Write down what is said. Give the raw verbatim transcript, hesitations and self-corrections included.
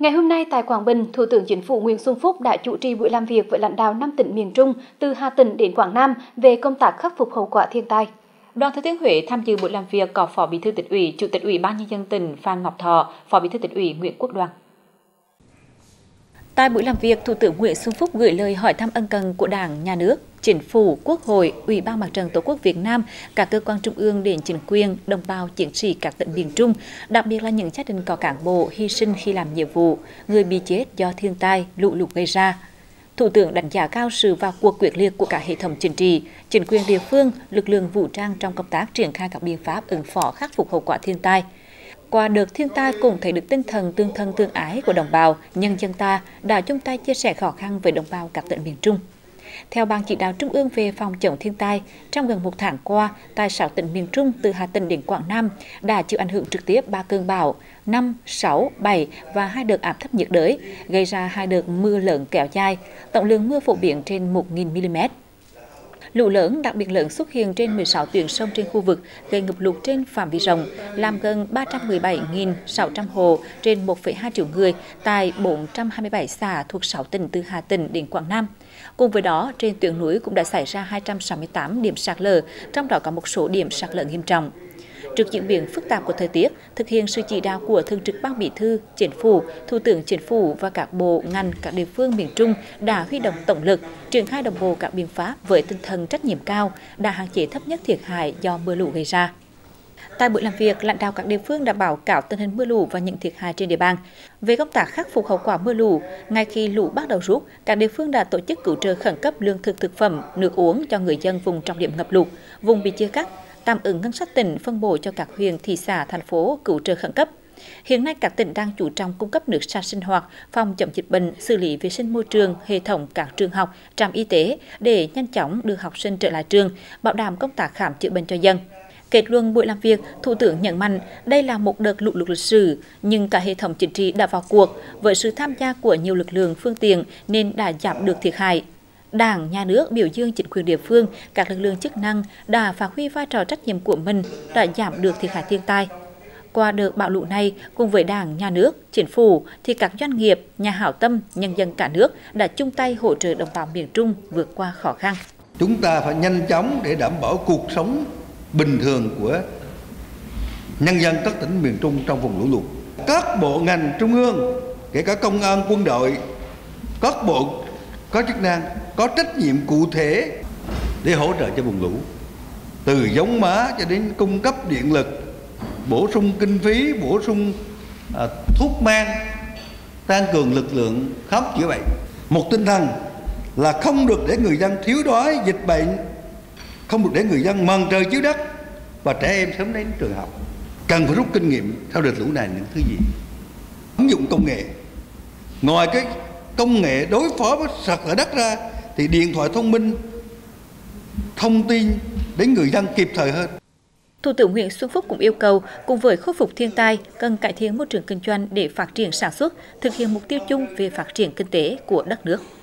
Ngày hôm nay tại Quảng Bình, Thủ tướng Chính phủ Nguyễn Xuân Phúc đã chủ trì buổi làm việc với lãnh đạo năm tỉnh miền Trung từ Hà Tĩnh đến Quảng Nam về công tác khắc phục hậu quả thiên tai. Đoàn Thừa Thiên Huế tham dự buổi làm việc có Phó Bí thư Tỉnh ủy, Chủ tịch Ủy ban Nhân dân tỉnh Phan Ngọc Thọ, Phó Bí thư Tỉnh ủy Nguyễn Quốc Đoan. Tại buổi làm việc, Thủ tướng Nguyễn Xuân Phúc gửi lời hỏi thăm ân cần của Đảng, Nhà nước, Chính phủ, Quốc hội, Ủy ban Mặt trận Tổ quốc Việt Nam, các cơ quan trung ương đến chính quyền, đồng bào chiến sĩ các tỉnh miền Trung, đặc biệt là những gia đình có cán bộ hy sinh khi làm nhiệm vụ, người bị chết do thiên tai, lũ lụt gây ra. Thủ tướng đánh giá cao sự vào cuộc quyết liệt của cả hệ thống chính trị, chính quyền địa phương, lực lượng vũ trang trong công tác triển khai các biện pháp ứng phó khắc phục hậu quả thiên tai. Qua đợt thiên tai cũng thấy được tinh thần tương thân tương ái của đồng bào, nhân dân ta đã chung tay chia sẻ khó khăn với đồng bào các tỉnh miền Trung. Theo Ban Chỉ đạo Trung ương về phòng chống thiên tai, trong gần một tháng qua, tại sáu tỉnh miền Trung từ Hà Tĩnh đến Quảng Nam đã chịu ảnh hưởng trực tiếp ba cơn bão năm, sáu, bảy và hai đợt áp thấp nhiệt đới, gây ra hai đợt mưa lớn kéo dài, tổng lượng mưa phổ biến trên một nghìn mi li mét. Lũ lớn, đặc biệt lớn xuất hiện trên mười sáu tuyến sông trên khu vực, gây ngập lụt trên phạm vi rộng, làm gần ba trăm mười bảy nghìn sáu trăm hộ trên một phẩy hai triệu người tại bốn trăm hai mươi bảy xã thuộc sáu tỉnh từ Hà Tĩnh đến Quảng Nam. Cùng với đó, trên tuyến núi cũng đã xảy ra hai trăm sáu mươi tám điểm sạt lở, trong đó có một số điểm sạt lở nghiêm trọng. Trước diễn biến phức tạp của thời tiết, thực hiện sự chỉ đạo của Thường trực Ban Bí thư, Chính phủ, Thủ tướng Chính phủ và các bộ, ngành, các địa phương miền Trung đã huy động tổng lực, triển khai đồng bộ các biện pháp với tinh thần trách nhiệm cao, đã hạn chế thấp nhất thiệt hại do mưa lũ gây ra. Tại buổi làm việc, lãnh đạo các địa phương đã báo cáo tình hình mưa lũ và những thiệt hại trên địa bàn. Về công tác khắc phục hậu quả mưa lũ, ngay khi lũ bắt đầu rút, các địa phương đã tổ chức cứu trợ khẩn cấp lương thực thực phẩm, nước uống cho người dân vùng trọng điểm ngập lụt, vùng bị chia cắt, tạm ứng ngân sách tỉnh phân bổ cho các huyện, thị xã, thành phố cứu trợ khẩn cấp. Hiện nay các tỉnh đang chú trọng cung cấp nước sạch sinh hoạt, phòng chống dịch bệnh, xử lý vệ sinh môi trường, hệ thống các trường học, trạm y tế để nhanh chóng đưa học sinh trở lại trường, bảo đảm công tác khám chữa bệnh cho dân. Kết luận buổi làm việc, Thủ tướng nhấn mạnh đây là một đợt lũ lụt lịch sử, nhưng cả hệ thống chính trị đã vào cuộc với sự tham gia của nhiều lực lượng phương tiện nên đã giảm được thiệt hại. Đảng, Nhà nước biểu dương chính quyền địa phương, các lực lượng chức năng đã phát huy vai trò trách nhiệm của mình, đã giảm được thiệt hại thiên tai. Qua đợt bão lũ này, cùng với Đảng, Nhà nước, Chính phủ, thì các doanh nghiệp, nhà hảo tâm, nhân dân cả nước đã chung tay hỗ trợ đồng bào miền Trung vượt qua khó khăn. Chúng ta phải nhanh chóng để đảm bảo cuộc sống bình thường của nhân dân các tỉnh miền Trung trong vùng lũ lụt. Các bộ ngành trung ương, kể cả công an, quân đội, các bộ có chức năng, có trách nhiệm cụ thể để hỗ trợ cho vùng lũ. Từ giống má cho đến cung cấp điện lực, bổ sung kinh phí, bổ sung à, thuốc men, tăng cường lực lượng khám chữa bệnh. Một tinh thần là không được để người dân thiếu đói, dịch bệnh, không được để người dân mòn trời chiếu đất và trẻ em sớm đến trường học. Cần phải rút kinh nghiệm sau đợt lũ này những thứ gì? Ứng dụng công nghệ. Ngoài cái công nghệ đối phó với sạt lở đất ra thì điện thoại thông minh thông tin đến người dân kịp thời hơn. Thủ tướng Nguyễn Xuân Phúc cũng yêu cầu cùng với khắc phục thiên tai cần cải thiện môi trường kinh doanh để phát triển sản xuất, thực hiện mục tiêu chung về phát triển kinh tế của đất nước.